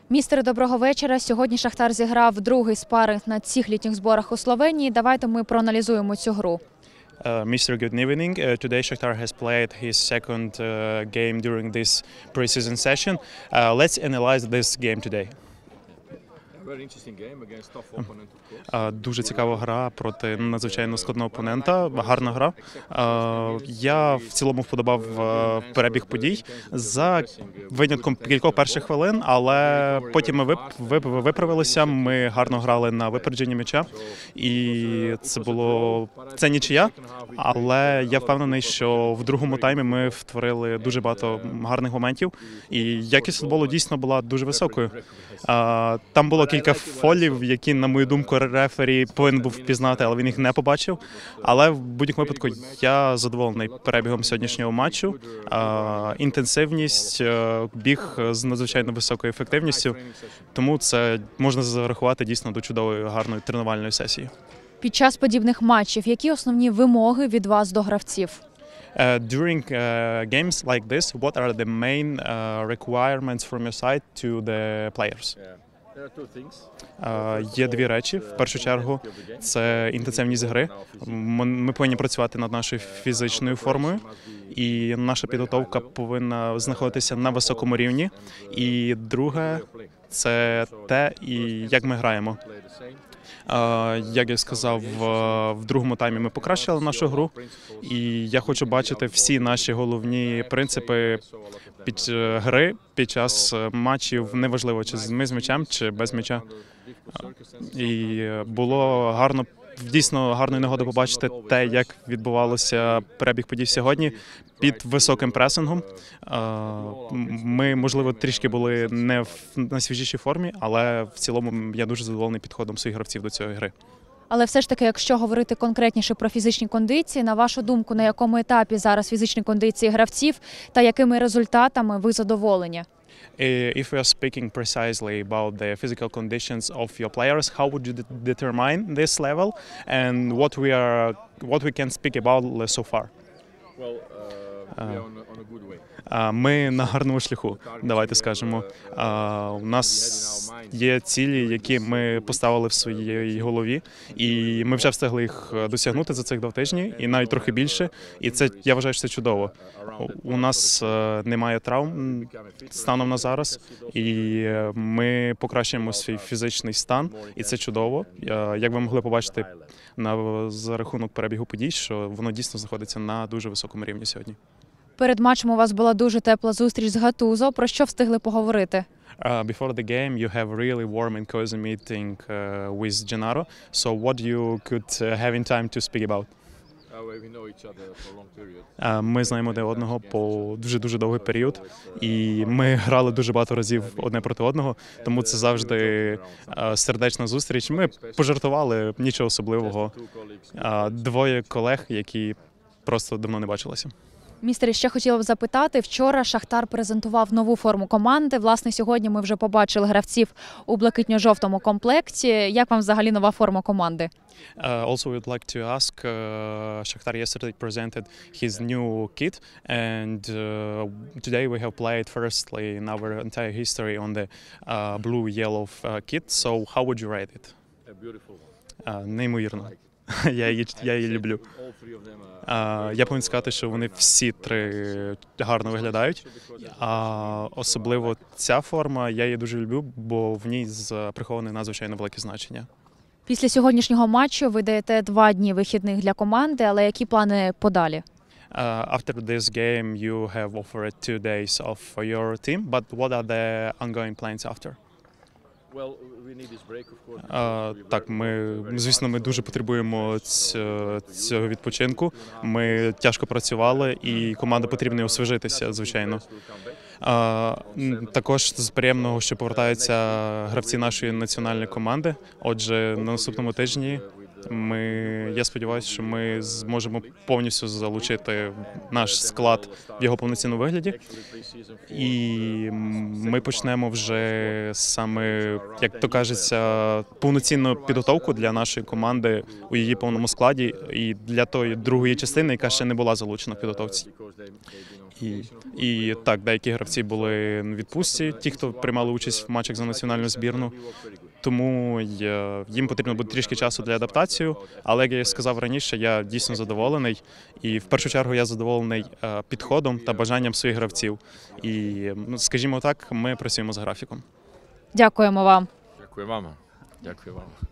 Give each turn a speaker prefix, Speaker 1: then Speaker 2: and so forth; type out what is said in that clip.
Speaker 1: Містере, доброго вечора. Сьогодні Шахтар зіграв другий спаринг на цих літніх зборах у Словенії. Давайте ми проаналізуємо цю гру.
Speaker 2: Mr. Good evening. Today Shakhtar has played his second game during this pre-season session. Let's analyze this game today. Дуже цікава гра проти надзвичайно складного опонента, гарна гра. Я в цілому вподобав перебіг подій за винятком кількох перших хвилин, але потім ми виправилися, ми гарно грали на випередженні м'яча, і це нічия, але я впевнений, що в другому таймі ми втворили дуже багато гарних моментів, і якість футболу дійсно була дуже високою. Там було кілька фолів, які, на мою думку, рефері повинен був впізнати, але він їх не побачив. Але в будь-якому випадку я задоволений перебігом сьогоднішнього матчу. Інтенсивність, біг з надзвичайно високою ефективністю. Тому це можна зарахувати дійсно до чудової, гарної тренувальної сесії.
Speaker 1: Під час подібних матчів які основні вимоги від вас до гравців?
Speaker 2: During games like this, what are the main requirements from your side to the players? Є дві речі. В першу чергу, це інтенсивність гри. Ми повинні працювати над нашою фізичною формою, і наша підготовка повинна знаходитися на високому рівні. І друге, це те, як ми граємо. Як я сказав, в другому таймі ми покращили нашу гру, і я хочу бачити всі наші головні принципи під час матчів, неважливо, чи ми з м'ячем, чи без м'яча. І було дійсно гарною нагодою побачити те, як відбувалося перебіг подій сьогодні під високим пресингом. Ми, можливо, трішки були не в найсвіжішій формі, але в цілому я дуже задоволений підходом своїх гравців до цієї гри.
Speaker 1: Але все ж таки, якщо говорити конкретніше про фізичні кондиції, на вашу думку, на якому етапі зараз фізичні кондиції гравців та якими результатами ви задоволені?
Speaker 2: If we are speaking precisely about the physical conditions of your players, how would you determine this level, and what we can speak about so far?
Speaker 3: Well, we are on a good way.
Speaker 2: Ми на гарному шляху, давайте скажемо. У нас є цілі, які ми поставили в своїй голові, і ми вже встигли їх досягнути за цих 2 тижні, і навіть трохи більше. І це, я вважаю, що це чудово. У нас немає травм станом на зараз, і ми покращуємо свій фізичний стан, і це чудово. Як ви могли побачити за рахунок перебігу подій, що воно дійсно знаходиться на дуже високому рівні сьогодні.
Speaker 1: Перед матчем у вас була дуже тепла зустріч з Гатузо. Про що встигли поговорити?
Speaker 2: Before the game, you have really warm and cozy meeting with Gennaro. So what you could have in time to speak about?
Speaker 3: We know each other for a long period.
Speaker 2: Ми знаємо один одного по дуже довгий період, і ми грали дуже багато разів одне проти одного, тому це завжди сердечна зустріч. Ми пожартували, нічого особливого. 2 колег, які просто давно не бачилися.
Speaker 1: Містер, ще хотіла б запитати, вчора Шахтар презентував нову форму команди. Власне, сьогодні ми вже побачили гравців у блакитньо-жовтому комплекті. Як вам взагалі нова форма команди?
Speaker 2: Also, we'd like to ask, Shakhtar yesterday presented his new kit, and today we have played firstly in our entire history on the blue-yellow kit. So, how would you rate it?
Speaker 3: Beautiful.
Speaker 2: Неймовірно. Я її люблю. Я повинен сказати, що вони всі 3 гарно виглядають. Особливо ця форма, я її дуже люблю, бо в ній приховане надзвичайно велике значення.
Speaker 1: Після сьогоднішнього матчу ви даєте 2 дні вихідних для команди, але які плани подалі?
Speaker 2: After this game, you have offered 2 days off for your team, but what are the ongoing plans after? Так, звісно, ми дуже потребуємо цього відпочинку. Ми тяжко працювали, і команді потрібно освіжитися, звичайно. Також з приємного, що повертаються гравці нашої національної команди. Отже, на наступному тижні Я сподіваюся, що ми зможемо повністю залучити наш склад в його повноцінному вигляді. І ми почнемо вже саме, як то кажеться, повноцінну підготовку для нашої команди у її повному складі і для тої другої частини, яка ще не була залучена в підготовці. І так, деякі гравці були на відпустці, ті, хто приймали участь в матчах за національну збірну. Тому їм потрібно буде трішки часу для адаптації, але, як я сказав раніше, я дійсно задоволений. І в першу чергу я задоволений підходом та бажанням своїх гравців. І, скажімо так, ми працюємо з графіком.
Speaker 1: Дякуємо вам.
Speaker 3: Дякую вам. Дякую вам.